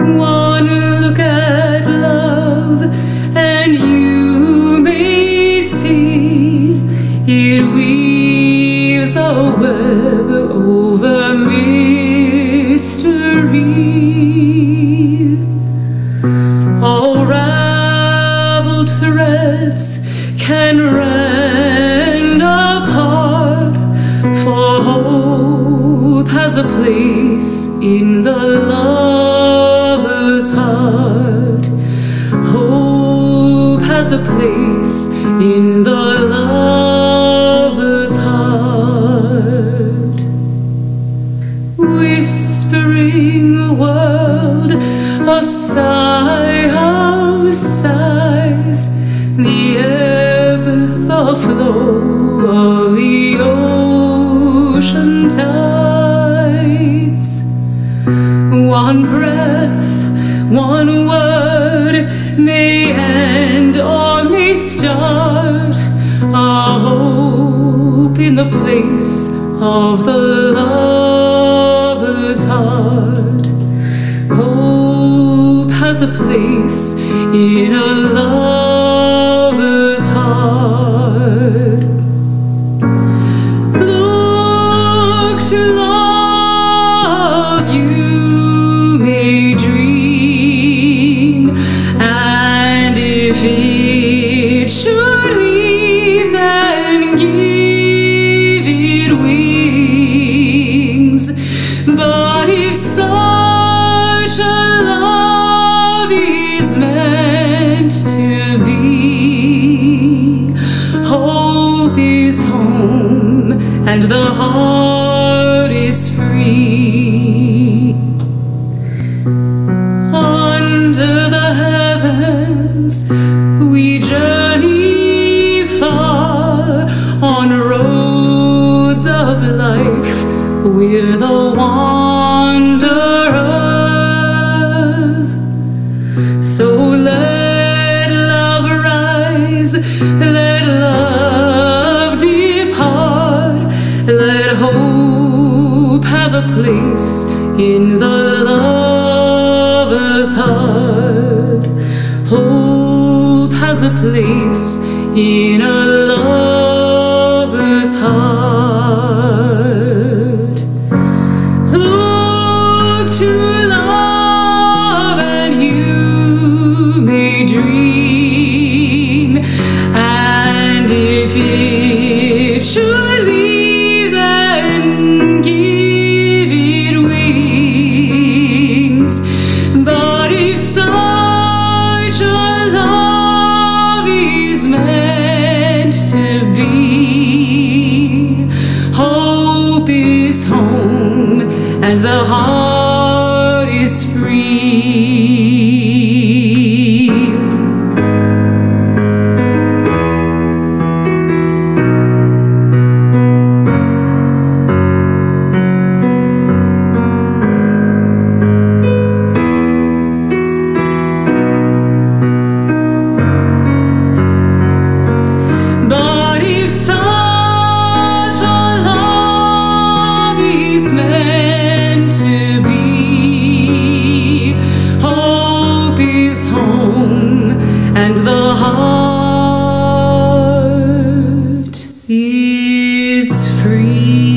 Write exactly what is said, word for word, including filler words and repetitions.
One look at love and you may see it weaves a web over mystery. All raveled threads can rend apart, for hope has a place in the lover's heart. Hope has a place in the lover's heart. Whispering a world, a sigh of sighs, the ebb, the flow of the ocean tides. One breath, one word may end or may start a hope in the place of the lover's heart. Hope has a place in a lover's heart. Look to love, you may dream, and if it should leave, then give it wings. But if such a love is meant to be, hope is home and the heart is free. Under the heavens we journey far, on roads of life we're the wanderers. So let love rise, let love depart, let hope have a place in the lover's heart. Hope has a place in a lover's heart. Look to love and you may dream, and if it should leave, then give it wings. But if such a love is meant to be, hope is home and the heart is free. But if such a love is meant to be, hope is home and the heart is free.